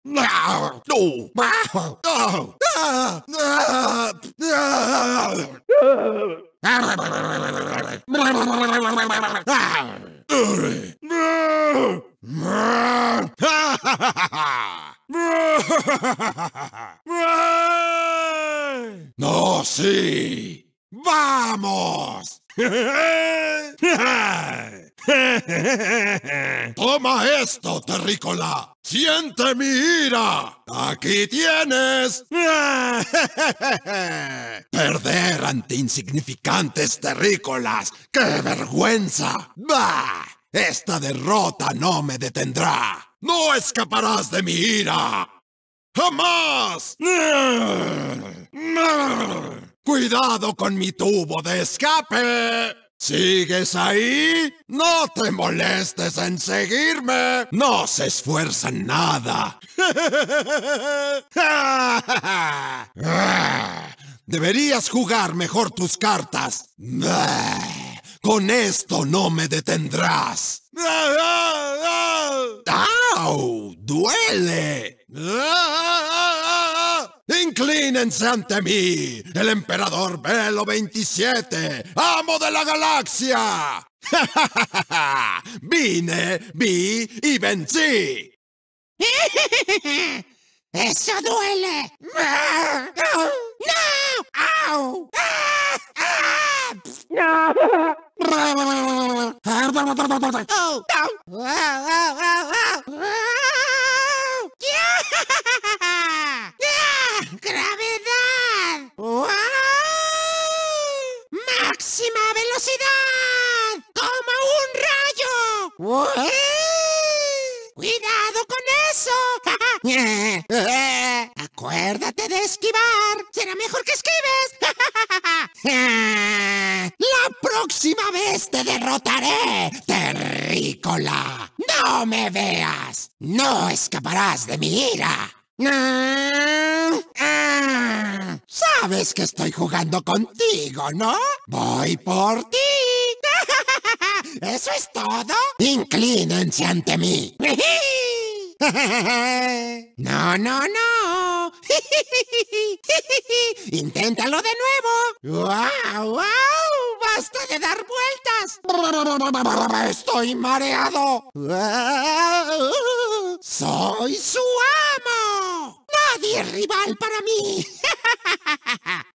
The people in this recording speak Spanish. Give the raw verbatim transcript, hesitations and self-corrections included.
No. No. No, sí. ¡Vamos! Toma esto, terrícola. ¡Siente mi ira! ¡Aquí tienes! Perder ante insignificantes terrícolas. ¡Qué vergüenza! ¡Bah! Esta derrota no me detendrá. ¡No escaparás de mi ira! ¡Jamás! ¡Cuidado con mi tubo de escape! ¿Sigues ahí? No te molestes en seguirme. No se esfuerzan nada. Deberías jugar mejor tus cartas. Con esto no me detendrás. ¡Au! ¡Duele! ¡Inclínense ante mí, el Emperador Velo veintisiete, amo de la galaxia! Vine, vi y vencí. ¡Eso duele! ¡No! ¡Au! ¡No! ¡Gravedad! ¡Wow! ¡Máxima velocidad! ¡Toma un rayo! ¡Wow! ¡Cuidado con eso! ¡Acuérdate de esquivar! ¡Será mejor que esquives! ¡La próxima vez te derrotaré, terrícola! ¡No me veas! ¡No escaparás de mi ira! Sabes que estoy jugando contigo, ¿no? Voy por ti. ¿Eso es todo? Inclínense ante mí. No, no, no. Inténtalo de nuevo. ¡Wow, wow! ¡Basta de dar vueltas! ¡Estoy mareado! ¡Soy su amo! ¡Nadie es rival para mí!